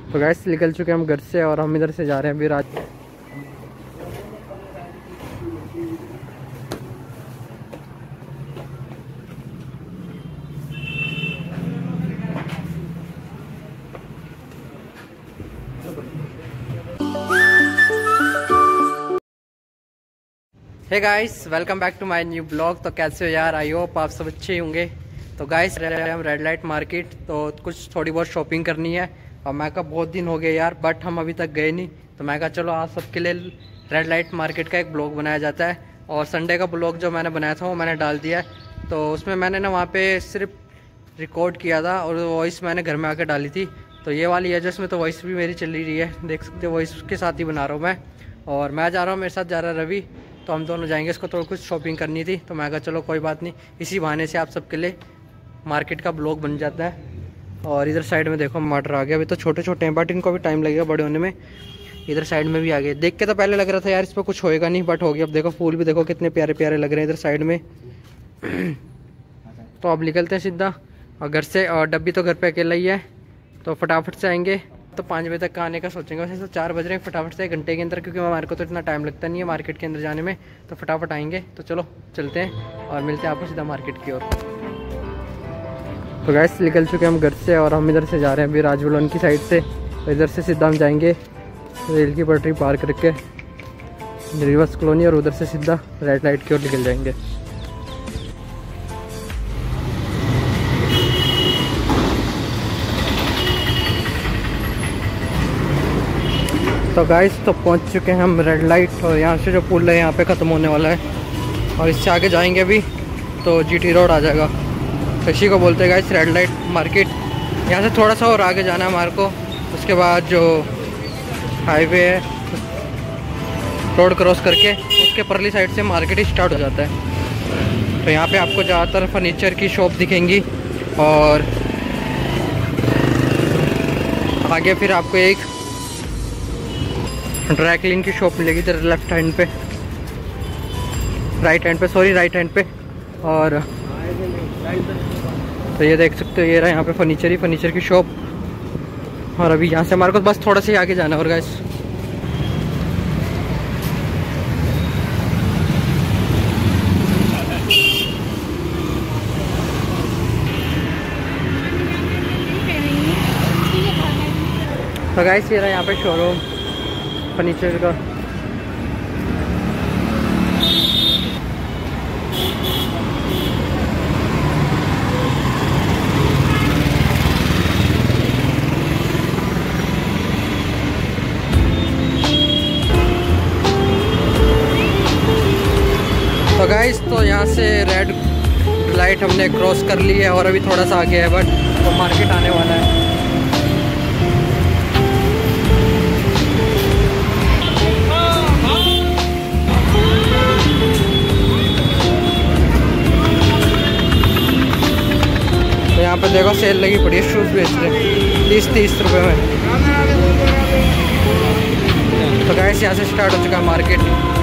तो गाइस निकल चुके हम घर से और हम इधर से जा रहे हैं अभी रात। Hey guys, welcome back to my new blog. तो कैसे हो यार? आई होप आप सब अच्छे होंगे। तो गाइस हम रेड लाइट मार्केट, तो कुछ थोड़ी बहुत शॉपिंग करनी है और मैं कहा बहुत दिन हो गए यार, बट हम अभी तक गए नहीं। तो मैं कहा चलो आज सबके लिए रेड लाइट मार्केट का एक ब्लॉग बनाया जाता है। और संडे का ब्लॉग जो मैंने बनाया था वो मैंने डाल दिया है। तो उसमें मैंने ना वहाँ पर सिर्फ रिकॉर्ड किया था और वॉइस मैंने घर में आकर डाली थी। तो ये वाली है जिसमें तो वॉइस भी मेरी चल रही है, देख सकते हो। वॉइस के साथ ही बना रहा हूँ मैं। और मैं जा रहा हूँ, मेरे साथ जा रहा है रवि। तो हम दोनों जाएंगे, इसको थोड़ा कुछ शॉपिंग करनी थी। तो मैं कहा चलो कोई बात नहीं, इसी बहाने से आप सबके लिए मार्केट का ब्लॉग बन जाता है। और इधर साइड में देखो मटर आ गया। अभी तो छोटे छोटे हैं बट इनको भी टाइम लगेगा बड़े होने में। इधर साइड में भी आ गए। देख के तो पहले लग रहा था यार इस पर कुछ होएगा नहीं, बट हो गया। अब देखो फूल भी देखो कितने प्यारे प्यारे लग रहे हैं इधर साइड में। तो अब निकलते हैं सीधा और घर से। और डब्बी तो घर पर अकेला ही है, तो फटाफट से आएंगे। तो 5 बजे तक का आने का सोचेंगे। वैसे तो 4 बज रहे हैं, फटाफट से 1 घंटे के अंदर, क्योंकि हमारे को तो इतना टाइम लगता नहीं है मार्केट के अंदर जाने में। तो फटाफट आएंगे। तो चलो चलते हैं और मिलते हैं आपको सीधा मार्केट की ओर। तो गैस निकल चुके हम घर से और हम इधर से जा रहे हैं अभी राजवलन की साइड से। तो इधर से सीधा हम जाएंगे रेल की पटरी पार करके रिवर्स कॉलोनी और उधर से सीधा रेड लाइट की ओर निकल जाएंगे। तो गाइस तो पहुंच चुके हैं हम रेड लाइट। और यहाँ से जो पुल है यहाँ पे ख़त्म होने वाला है और इससे आगे जाएंगे अभी तो जीटी रोड आ जाएगा। तो इसी को बोलते हैं गाइस रेड लाइट मार्केट। यहाँ से थोड़ा सा और आगे जाना है हमारे को। उसके बाद जो हाईवे है रोड क्रॉस करके उसके परली साइड से मार्केट ही स्टार्ट हो जाता है। तो यहाँ पे आपको ज़्यादातर फर्नीचर की शॉप दिखेंगी और आगे फिर आपको एक ड्राई क्लीन की शॉप मिलेगी इधर लेफ्ट हैंड पे, राइट हैंड पे। और तो ये देख सकते हो, ये रहा यहाँ पे फर्नीचर की शॉप। और अभी यहाँ से हमारे को बस थोड़ा सा ही आगे जाना है। और गाइस तो गाइस ये रहा यहाँ पे शोरूम फर्नीचर का। तो गाइस तो यहाँ से रेड लाइट हमने क्रॉस कर ली है और अभी थोड़ा सा आगे है बट तो मार्केट आने वाला है। तो यहाँ पे देखो सेल लगी पड़ी है, शूज़ बेच रहे हैं 30 रुपये में। तो गाइस यहाँ से स्टार्ट हो चुका है मार्केट।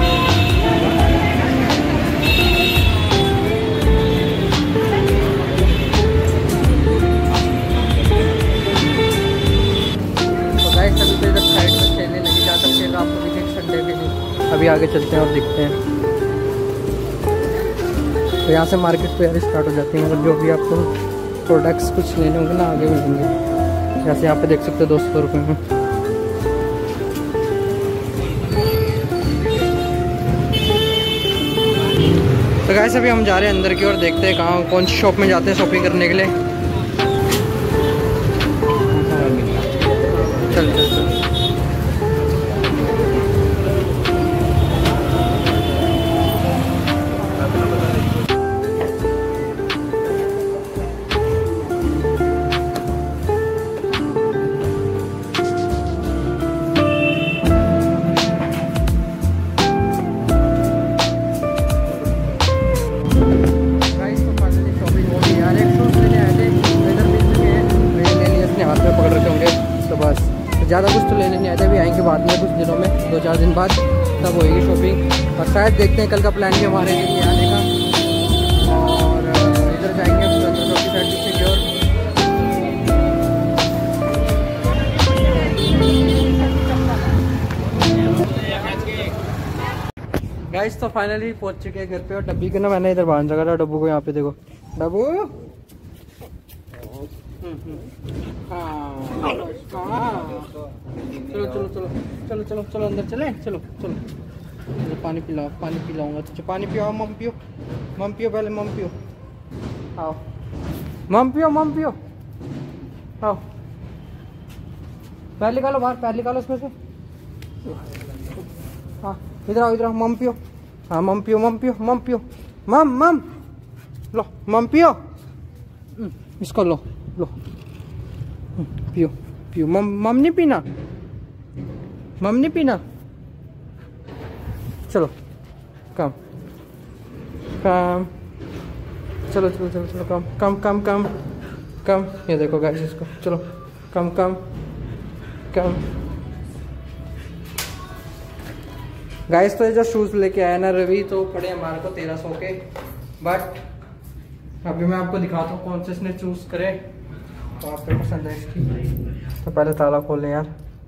तो गाइस अभी तो इधर साइड में सेल लगी, ज़्यादा सेल आपको दिखेगी संडे के दिन। अभी आगे चलते हैं और दिखते हैं। तो यहाँ से मार्केट तो यार स्टार्ट हो जाती है। मतलब जो भी आपको प्रोडक्ट्स कुछ लेने होंगे ना आगे मिलेंगे। जैसे यहाँ पे देख सकते हो 200 रुपये में। तो गाइस अभी हम जा रहे हैं अंदर की ओर, देखते हैं कहाँ कौन सी शॉप में जाते हैं शॉपिंग करने के लिए। चल ज़्यादा कुछ तो लेने नहीं आए थे, अभी आएंगे बाद में कुछ दिनों में, 2-4 दिन बाद तब होएगी शॉपिंग। और शायद देखते हैं, कल का प्लान भी हमारे लिए आने का। और इधर जाएंगे साइड की ओर। गाइस तो फाइनली पहुंच चुके हैं घर पे। और डब्बी को ना मैंने इधर बांध रखा था, डब्बू को यहाँ पे देखो। डब्बू हाँ चलो चलो चलो चलो चलो चलो अंदर चले, चलो चलो। पानी पिलाओ, पानी पिलाऊंगा तुझे, पानी पियो। मम पियो, मम पियो, पहले मम पियो। आओ मम पियो, मम पियो। आओ पैर निकालो बाहर, पैर निकालो उसमें से। हाँ इधर आओ, इधर आओ, मम पियो। हाँ मम पियो, मम पियो, मम पियो। मम मम लो, मम पियो। इसको लो लो, पियो पियो। मम मम नहीं पीना, मम नहीं पीना। चलो कम कम, चलो चलो चलो चलो, कम कम कम कम कम। ये देखो गाइस इसको, चलो कम कम कम। गाइस तो ये जो शूज़ लेके आया ना रवि, तो पड़े हमारे को 1300 के। बट अभी मैं आपको दिखाता हूँ कौन से इसने चूज़ करे तो आपको पसंद है इसकी। तो पहले ताला खोलें यार।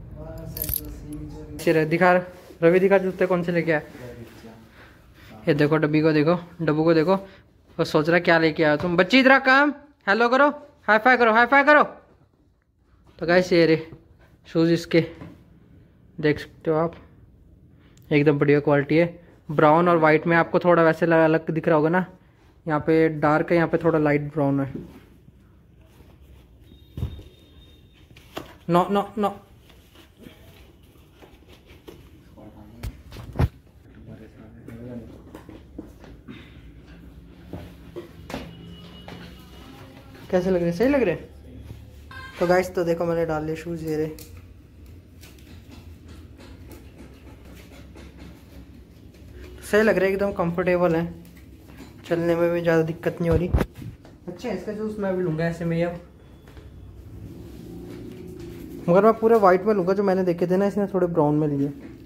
दिखा रवि, दिखा जूते कौन से लेके आया। ये देखो डब्बी को देखो, डब्बू को देखो, वो सोच रहा क्या लेके आया तुम। बच्ची इधर काम, हेलो करो, हाई फाई करो, हाई फाई करो। तो गाइस ये रे शूज़ इसके, देख सकते हो आप, एकदम बढ़िया क्वालिटी है। ब्राउन और वाइट में आपको थोड़ा वैसे अलग दिख रहा होगा ना, यहाँ पे डार्क है, यहाँ पे थोड़ा लाइट ब्राउन है। नो नो नो, कैसे लग रहे, सही लग रहे। तो गाइस तो देखो मैंने डाल लिए शूज़, ये रहे। सही लग रहा है, एकदम कंफर्टेबल है, चलने में भी ज़्यादा दिक्कत नहीं हो रही। अच्छा इसका जूस मैं भी लूँगा ऐसे में अब, मगर मैं पूरे वाइट में लूँगा। जो मैंने देखे थे ना इसने थोड़े ब्राउन में लिए।